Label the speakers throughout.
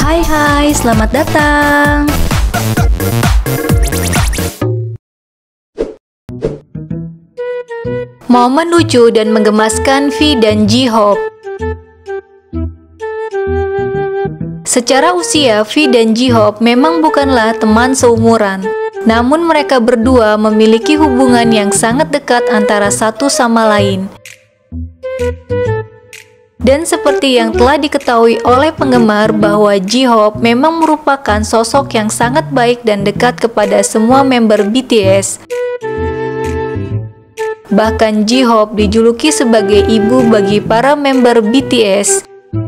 Speaker 1: Hai, selamat datang. Momen lucu dan menggemaskan V dan J-Hope. Secara usia, V dan J-Hope memang bukanlah teman seumuran. Namun mereka berdua memiliki hubungan yang sangat dekat antara satu sama lain. Dan seperti yang telah diketahui oleh penggemar bahwa J-Hope memang merupakan sosok yang sangat baik dan dekat kepada semua member BTS. Bahkan J-Hope dijuluki sebagai ibu bagi para member BTS.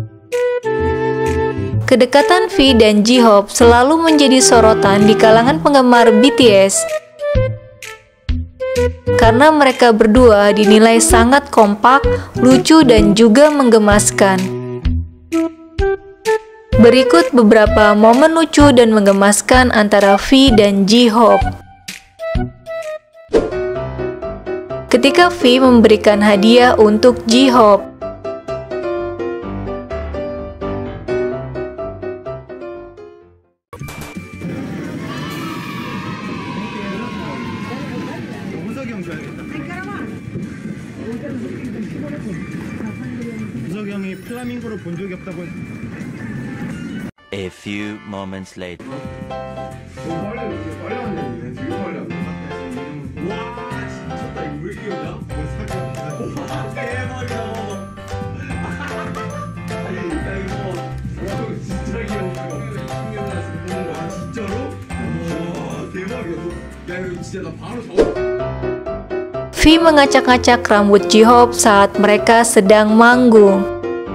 Speaker 1: Kedekatan V dan J-Hope selalu menjadi sorotan di kalangan penggemar BTS. Karena mereka berdua dinilai sangat kompak, lucu, dan juga menggemaskan. Berikut beberapa momen lucu dan menggemaskan antara V dan J-Hope. Ketika V memberikan hadiah untuk J-Hope.
Speaker 2: A few moments later.
Speaker 1: V mengacak-ngacak rambut J-Hope saat mereka sedang manggung.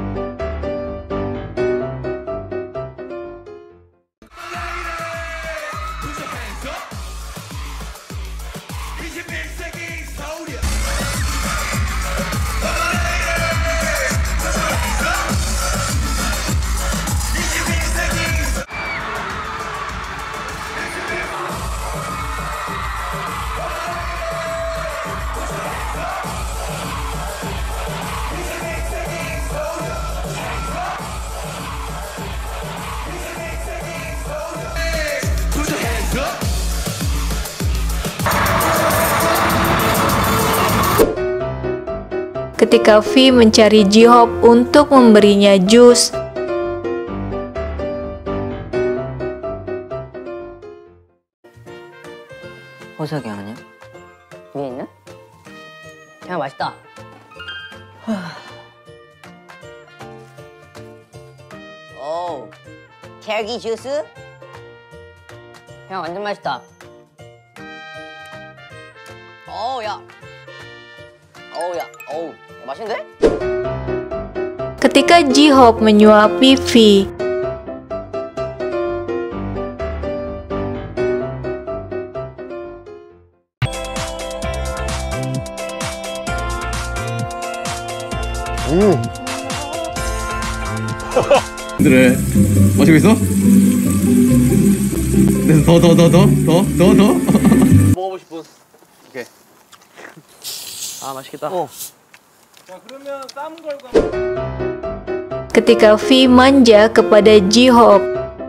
Speaker 1: Ketika V mencari J-Hope untuk memberinya jus.
Speaker 3: 호석이 아니야? 위에 있나? 야, 맛있다. 오, cherry 주스? 야, 완전 맛있다. 야. 맛있는데?
Speaker 1: Ketika J-Hope menyuapi V.
Speaker 4: 그래, 마시고 있어? 더.
Speaker 5: 먹어보고 싶은. 오케이. 아, 맛있겠다. 자, 그러면 쌈 걸고.
Speaker 1: Ketika V manja kepada J-Hope.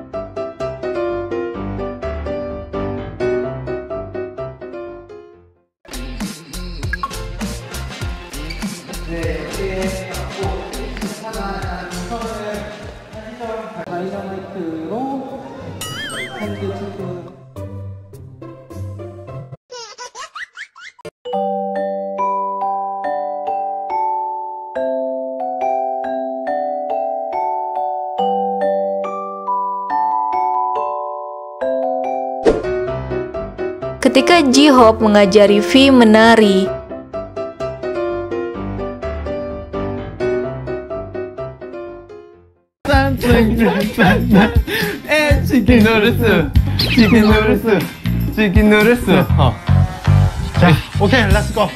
Speaker 1: Ketika J-Hope mengajari V menari.
Speaker 4: 치킨 누르스. 자, 오케이, 렛츠 고.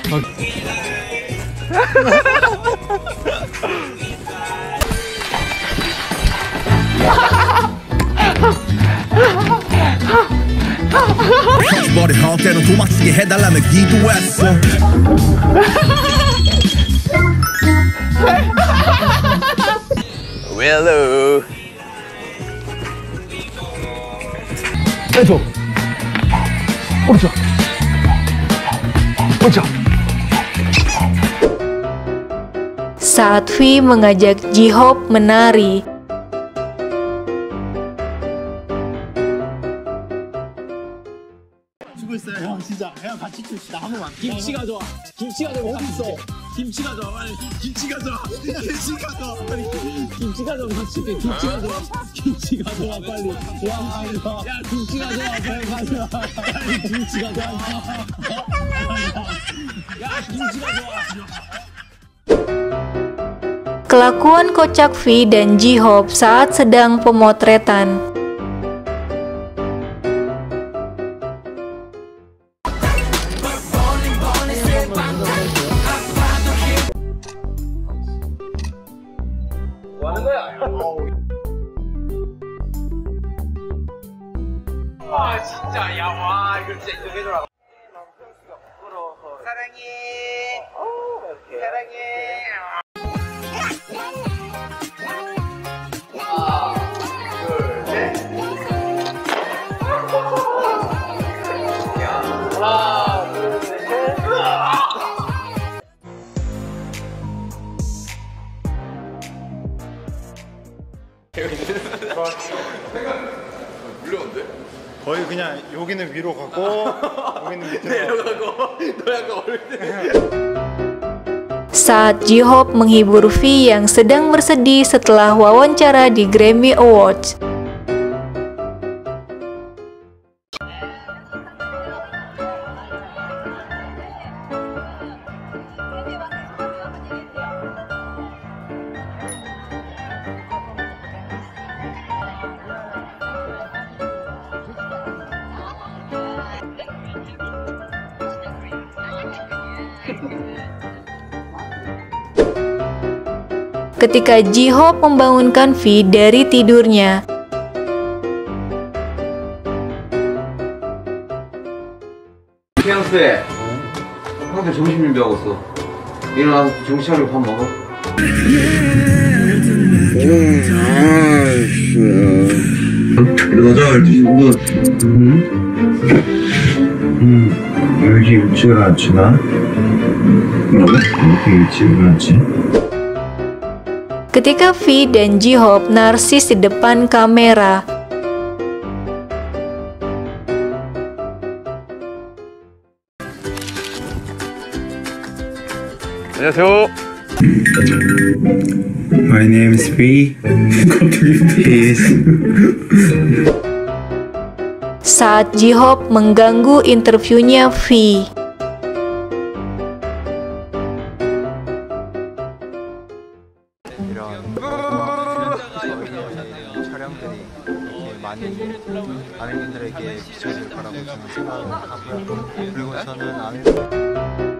Speaker 6: 머리 할 때는 도망치게 해달라며 기도했어.
Speaker 5: Hello.
Speaker 4: 왼쪽. 오른쪽. 왼쪽.
Speaker 1: Saat V mengajak J-Hope menari,
Speaker 4: 수고했어요, 형. 진짜. 형 같이 춥시다. 한 번만.
Speaker 5: 김치가 좋아. 김치가 좋아. 어디 있어? 김치가 좋아. 빨리.
Speaker 4: 김치가 좋아. 김치가 좋아. 빨리.
Speaker 5: 김치가 좋아. 김치가 좋아. 김치가 좋아. 빨리. 야, 김치가 좋아. 빨리 가자. 빨리 김치가 좋아. 야, 김치가 좋아.
Speaker 1: kelakuan kocak V dan J-Hope saat sedang pemotretan.
Speaker 5: 뭐 하는 거야? 와, 진짜. 야, 와, 이거 진짜 인정해줘라. 사랑해. 사랑해.
Speaker 4: 거의 그냥 여기는 위로 가고 여기는 밑으로 가고.
Speaker 1: Saat J-Hope menghibur V yang sedang bersedih setelah wawancara di Grammy Awards. Ketika J-Hope membangunkan V dari tidurnya,
Speaker 7: 태양세, 형한테 점심 준비하고 있어. 일어나서 정신 차리고 밥 먹어. 일어나자, 12시 5분. 왜 이렇게 일찍 일어났지, 나? 왜 이렇게 일찍 일어났지?
Speaker 1: ketika V dan J-Hope narsis di depan kamera,
Speaker 5: 안녕하세요.
Speaker 7: My name is V.
Speaker 1: saat J-Hope mengganggu interviewnya V.
Speaker 8: 촬영들이 이렇게 많이 아미분들에게 비춰질 거라고 저는 생각을 하고요. 그리고 저는 아미분